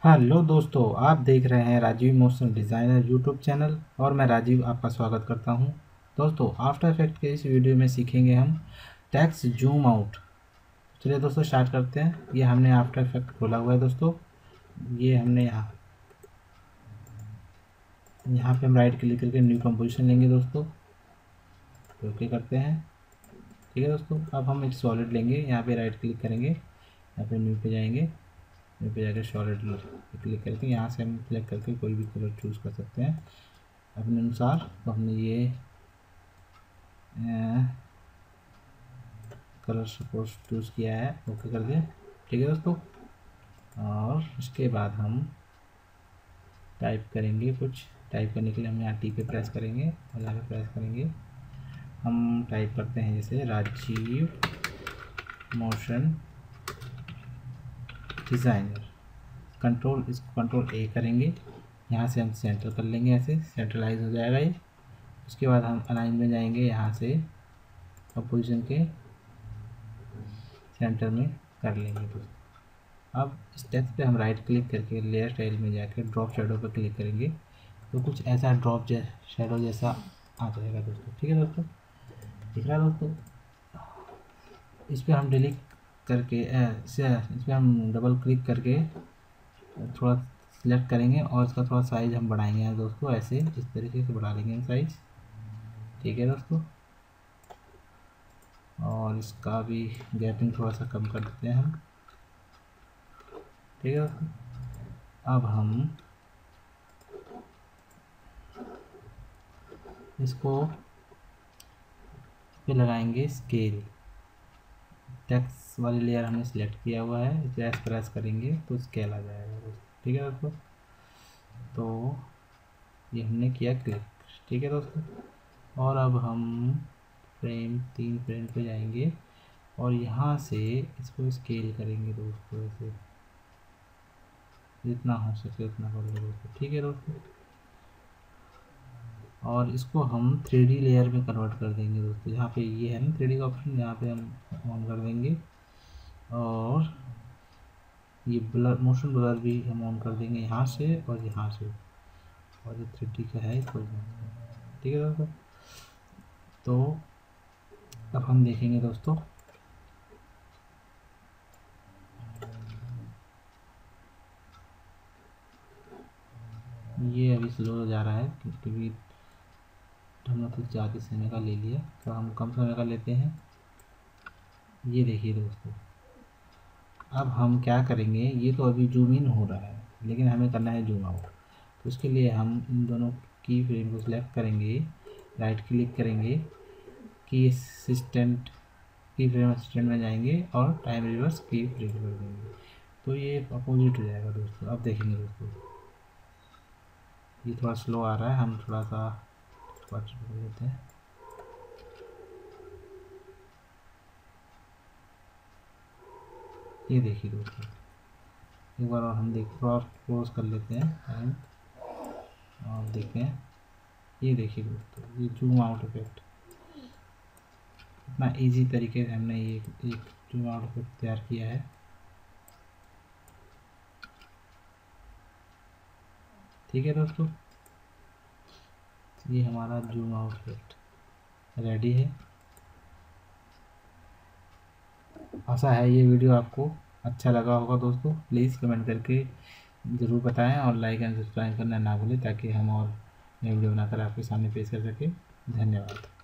Hello दोस्तों, आप देख रहे हैं Rajeev motion designer YouTube channel और मैं राजीव आपका स्वागत करता हूं। दोस्तों, आफ्टर इफेक्ट के इस वीडियो में सीखेंगे हम टेक्स्ट जूम आउट। चलिए दोस्तों स्टार्ट करते हैं। ये हमने आफ्टर इफेक्ट खोला हुआ है दोस्तों। ये हमने यहाँ पे हम राइट क्लिक करके न्यू कंपोजिशन लेंगे दोस्तों। ओके करते हैं। ठीक है दोस्तों, अब हम एक सॉलिड लेंगे। यहाँ पे राइट क्लिक करेंगे, यहाँ पे न्यू पे जाएंगे, न्यू पे जाकर सॉलिड क्लिक करके यहाँ से हम सिलेक्ट करके कोई भी कलर चूज़ कर सकते हैं अपने अनुसार। तो हमने ये कलर सपोज चूज़ किया है, ओके कर दिया। ठीक है दोस्तों, और इसके बाद हम टाइप करेंगे। कुछ टाइप करने के लिए हम यहाँ टी पे प्रेस करेंगे और यहाँ पे प्रेस करेंगे। हम टाइप करते हैं जैसे Rajeev motion designer. Control A करेंगे, यहाँ से हम सेंटर कर लेंगे, ऐसे सेंट्रलाइज हो जाएगा ये। उसके बाद हम अलाइन में जाएंगे, यहाँ से पोजीशन के सेंटर में कर लेंगे दोस्तों। अब इस टेक्स्ट पे हम राइट क्लिक करके लेयर स्टाइल में जाकर ड्रॉप शेडो पर क्लिक करेंगे तो कुछ ऐसा ड्रॉप शेडो जैसा आ जाएगा दोस्तों। ठीक है दोस्तों, दिख रहा है दोस्तों। इस पर हम डिलीट करके इस पर हम डबल क्लिक करके थोड़ा सिलेक्ट करेंगे और इसका थोड़ा साइज़ हम बढ़ाएंगे दोस्तों। ऐसे इस तरीके से बढ़ा लेंगे साइज़। ठीक है दोस्तों, और इसका भी गैपिंग थोड़ा सा कम कर देते हैं हम। ठीक है दोस्तों, अब हम इसको पे लगाएंगे स्केल। टेक्स्ट वाली लेयर हमने सिलेक्ट किया हुआ है, इसे प्रेस करेंगे तो स्केल आ जाएगा दोस्तों। ठीक है दोस्तों, तो ये हमने किया क्लिक। ठीक है दोस्तों, और अब हम तीन फ्रेम पे जाएंगे और यहाँ से इसको स्केल करेंगे दोस्तों, ऐसे जितना हो सके उतना कर लो दोस्तों। ठीक है दोस्तों, और इसको हम 3D लेयर में कन्वर्ट कर देंगे दोस्तों। यहाँ पे ये है ना 3D का ऑप्शन, यहाँ पे हम ऑन कर देंगे और ये ब्लर, मोशन ब्लर भी हम ऑन कर देंगे यहाँ से और यहाँ से, और ये 3D का है इसको। ठीक है दोस्तों, तो अब हम देखेंगे दोस्तों ये अभी स्लो हो जा रहा है क्योंकि हमने कुछ ज़्यादा समय का ले लिया, तो हम कम समय का लेते हैं। ये देखिए दोस्तों, अब हम क्या करेंगे, ये तो अभी जूम इन हो रहा है लेकिन हमें करना है जूम आउट। तो उसके लिए हम इन दोनों की फ्रेम को सिलेक्ट करेंगे, राइट क्लिक करेंगे, की असिस्टेंट की फ्रेम असिस्टेंट में जाएंगे और टाइम रिवर्स की फ्रेम कर देंगे तो ये अपोजिट हो जाएगा दोस्तों। अब देखेंगे दोस्तों, ये थोड़ा स्लो आ रहा है, हम थोड़ा सा कर लेते हैं। ये देखिए दोस्तों, एक बार और हम क्लोज कर लेते हैं टाइम और देखते हैं। ये देखिए दोस्तों, ये जूम आउट इफेक्ट इतना इजी तरीके से हमने ये एक जूम आउट इफेक्ट तैयार किया है। ठीक है दोस्तों, ये हमारा जूम आउट इफेक्ट रेडी है। आशा है ये वीडियो आपको अच्छा लगा होगा दोस्तों। प्लीज़ कमेंट करके ज़रूर बताएं और लाइक एंड सब्सक्राइब करना ना भूलें ताकि हम और नई वीडियो बनाकर आपके सामने पेश कर सकें। धन्यवाद।